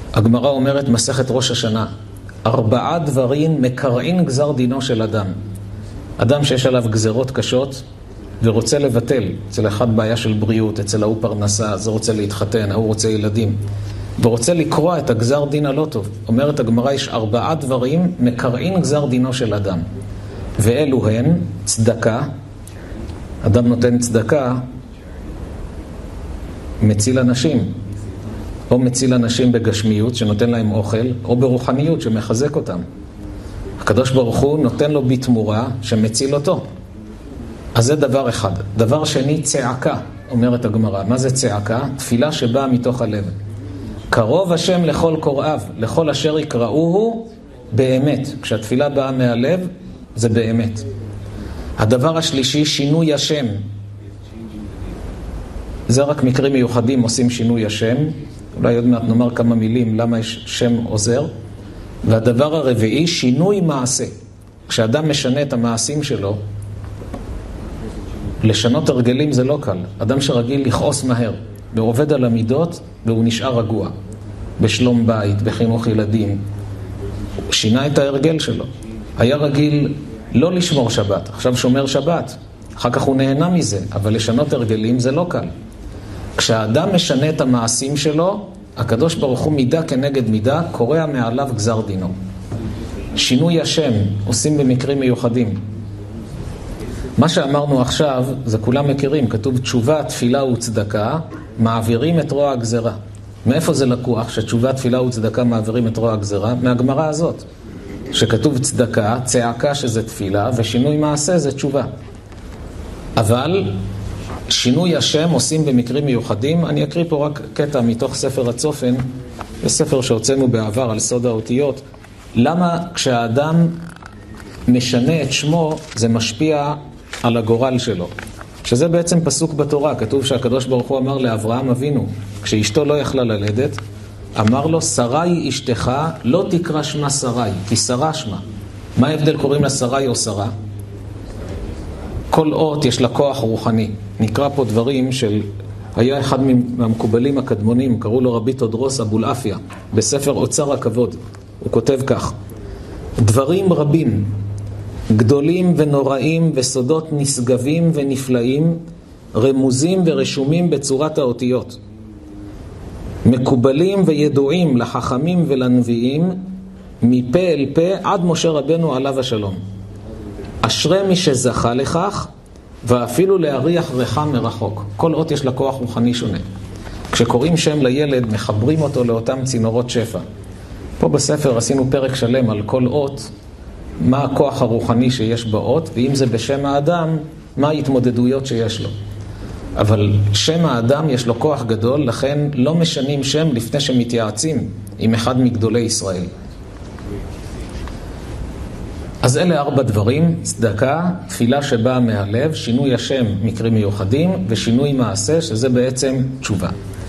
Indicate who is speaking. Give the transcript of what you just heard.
Speaker 1: הגמרא אומרת מסכת ראש השנה, 4 דברים מקרעין גזר דינו של אדם. אדם שיש עליו גזרות קשות ורוצה לבטל, אצל אחד בעיה של בריאות, אצל ההוא פרנסה, זה רוצה להתחתן, ההוא רוצה ילדים, ורוצה לקרוע את הגזר דין הלא טוב. אומרת הגמרא, יש 4 דברים מקרעין גזר דינו של אדם. ואלו הן צדקה, אדם נותן צדקה, מציל אנשים, או מציל אנשים בגשמיות שנותן להם אוכל, או ברוחניות שמחזק אותם. הקדוש ברוך הוא נותן לו בתמורה שמציל אותו. אז זה דבר אחד. דבר שני, צעקה, אומרת הגמרא. מה זה צעקה? תפילה שבאה מתוך הלב. קרוב השם לכל קוראיו, לכל אשר יקראוהו באמת. כשהתפילה באה מהלב, זה באמת. הדבר השלישי, שינוי השם. זה רק מקרים מיוחדים עושים שינוי השם. אולי עוד מעט נאמר כמה מילים למה יש שם עוזר. והדבר הרביעי, שינוי מעשה. כשאדם משנה את המעשים שלו, לשנות הרגלים זה לא קל. אדם שרגיל לכעוס מהר, ועובד על המידות, והוא נשאר רגוע. בשלום בית, בחינוך ילדים. הוא שינה את ההרגל שלו. היה רגיל לא לשמור שבת, עכשיו שומר שבת. אחר כך הוא נהנה מזה, אבל לשנות הרגלים זה לא קל. כשהאדם משנה את המעשים שלו, הקדוש ברוך הוא מידה כנגד מידה, קורא מעליו גזר דינו. שינוי השם עושים במקרים מיוחדים. מה שאמרנו עכשיו, זה כולם מכירים, כתוב תשובה, תפילה וצדקה, מעבירים את רוע הגזרה. מאיפה זה לקוח שתשובה, תפילה וצדקה מעבירים את רוע הגזרה? מהגמרא הזאת, שכתוב צדקה, צעקה שזה תפילה, ושינוי מעשה זה תשובה. אבל שינוי השם עושים במקרים מיוחדים. אני אקריא פה רק קטע מתוך ספר הצופן, בספר שהוצאנו בעבר על סוד האותיות. למה כשהאדם משנה את שמו זה משפיע על הגורל שלו? שזה בעצם פסוק בתורה. כתוב שהקדוש ברוך הוא אמר לאברהם אבינו, כשאשתו לא יכלה ללדת, אמר לו, שרי אשתך לא תקרא שמה שרי, כי שרה שמה. מה ההבדל קוראים לה שרי או שרה? כל אות יש לה כוח רוחני. נקרא פה דברים של, היה אחד מהמקובלים הקדמונים, קראו לו רבי תודרוס אבולעפיה, בספר אוצר הכבוד. הוא כותב כך, דברים רבים, גדולים ונוראים וסודות נשגבים ונפלאים, רמוזים ורשומים בצורת האותיות. מקובלים וידועים לחכמים ולנביאים, מפה אל פה עד משה רבנו עליו השלום. אשרי מי שזכה לכך, ואפילו להריח ריחה מרחוק. כל אות יש לה כוח רוחני שונה. כשקוראים שם לילד, מחברים אותו לאותם צינורות שפע. פה בספר עשינו פרק שלם על כל אות, מה הכוח הרוחני שיש באות, ואם זה בשם האדם, מה ההתמודדויות שיש לו. אבל שם האדם יש לו כוח גדול, לכן לא משנים שם לפני שמתייעצים עם אחד מגדולי ישראל. אז אלה 4 דברים, צדקה, תפילה שבאה מהלב, שינוי השם מקרים מיוחדים, ושינוי מעשה, שזה בעצם תשובה.